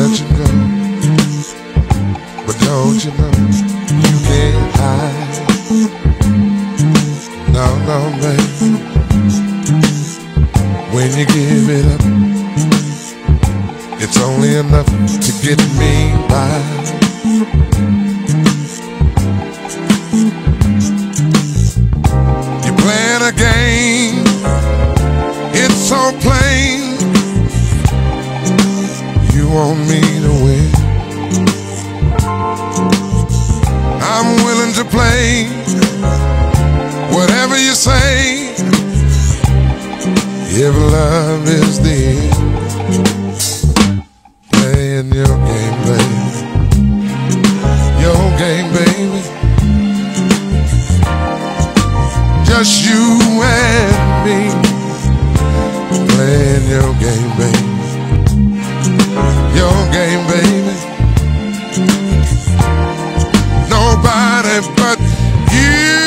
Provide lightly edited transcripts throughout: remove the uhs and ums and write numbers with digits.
touch and go, but don't you know you can't hide? No, no, baby. When you give it up, it's only enough to get me by. You're playing a game, it's so plain. You want me to win. I'm willing to play whatever you say, if love is the end. Playing your game, baby. Your game, baby. Just you and me. Playing your game, baby. Your game, baby. Nobody but you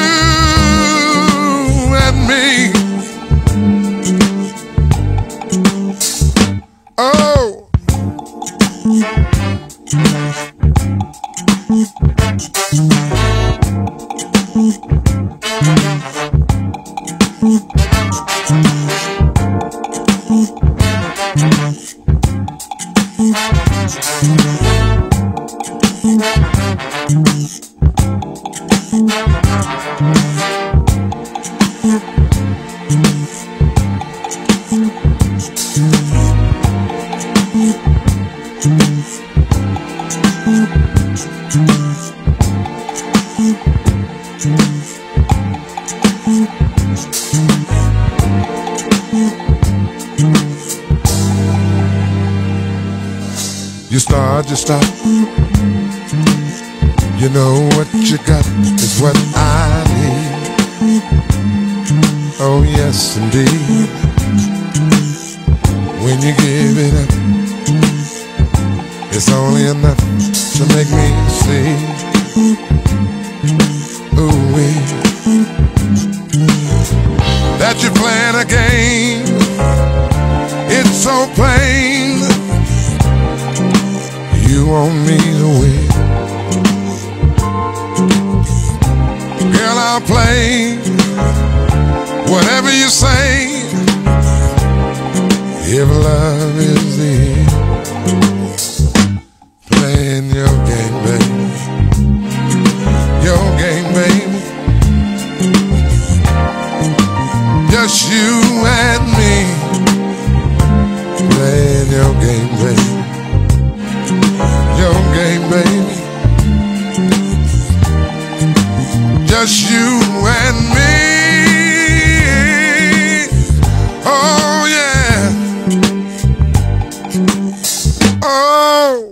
and me. Oh. You start, you stop. You know what you got is what I need. Oh yes, indeed. When you give it up, it's only enough to make me see. Ooh-wee. That you're playing a game, it's so plain. You want me to win. Girl, I'll play whatever you say, if love is the end. Playing your game, baby. Your game, baby. Just you and me. Playing your game, baby. Your game, baby. Just you and me. Oh yeah. Oh.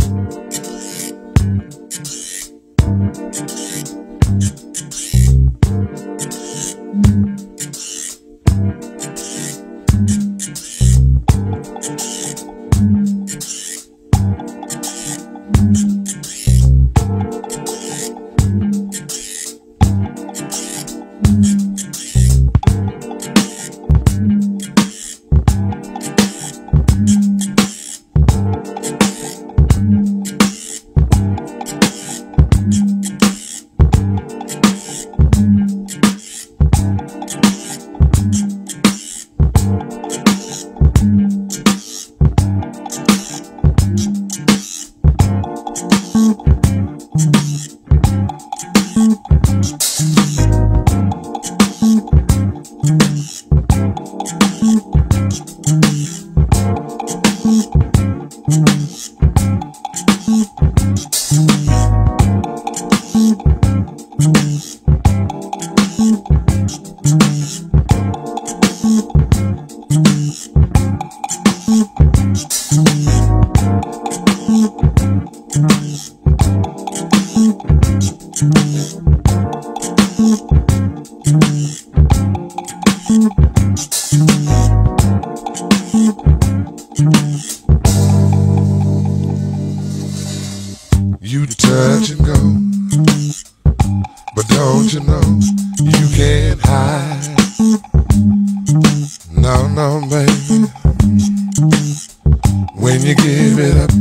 You touch and go, but don't you know you can't hide? No, no, baby. When you give it up,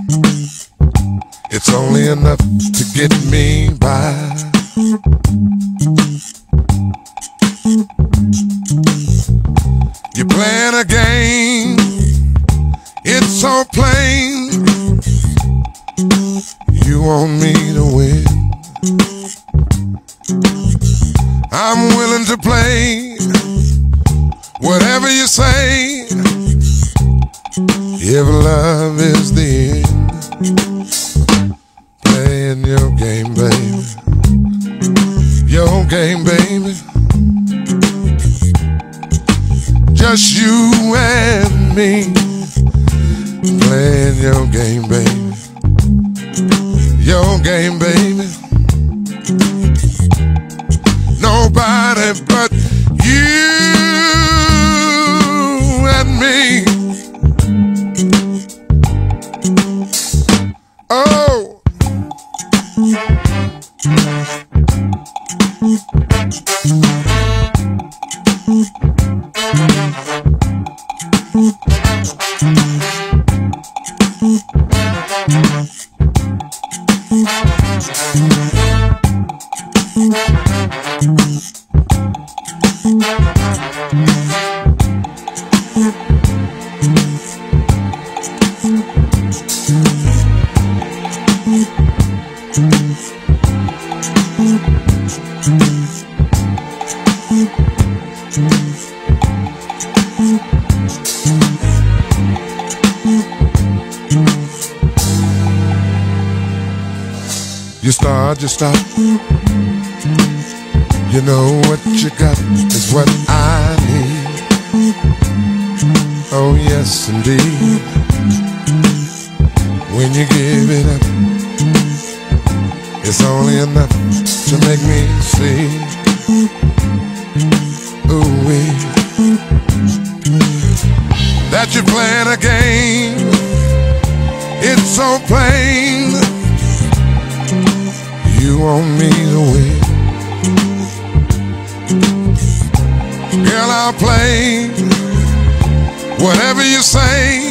it's only enough to get me by. You're playing a game, it's so plain. You want me to win. I'm willing to play whatever you say, if love is the end. Playing your game, baby. Your game, baby. Just you and me. Playing your game, baby. Your game, baby. Nobody but you and me. Oh. You start, you stop. You know what you got is what I need. Oh yes indeed. When you give it up, it's only enough to make me see. Ooh-wee. That you're playing a game, it's so plain. You want me to win. Girl, I'll play whatever you say,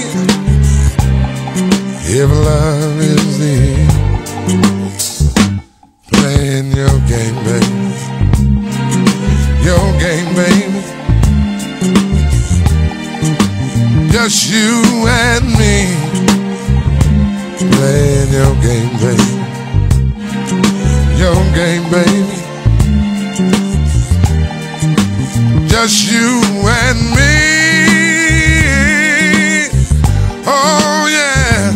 if love is the end. Playing your game, baby. Your game, baby. Just you and me. Playing your game, baby. Your game, baby. Just you and me. Oh yeah.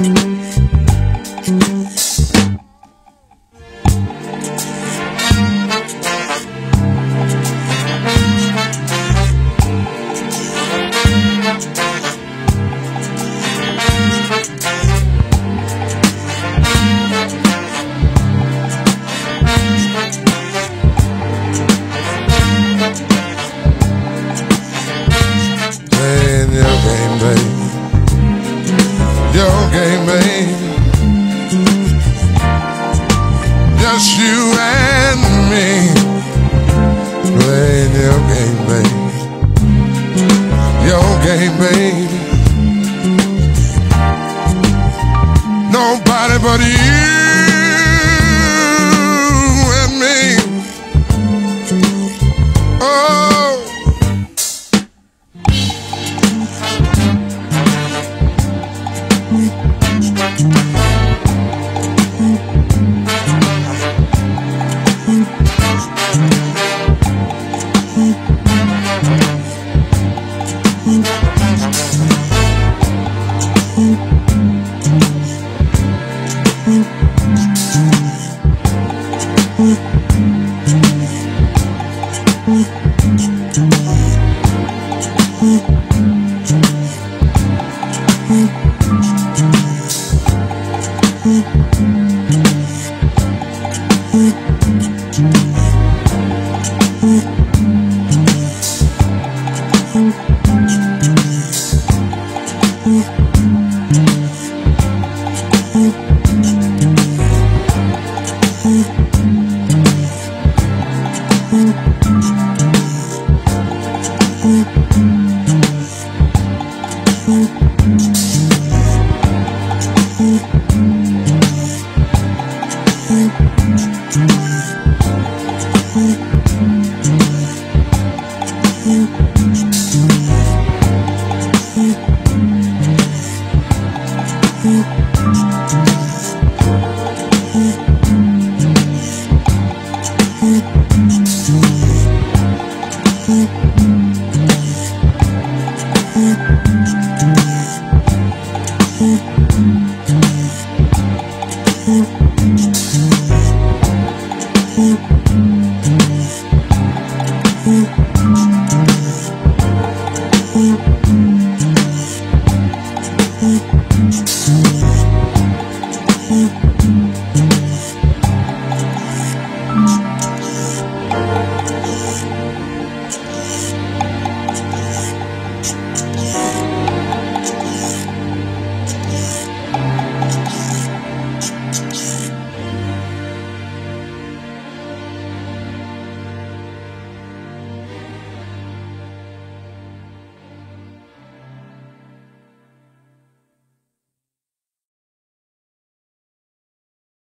Your game, baby. Just you and me. Playing your game, baby. Your game, baby. Nobody but you and me. Oh.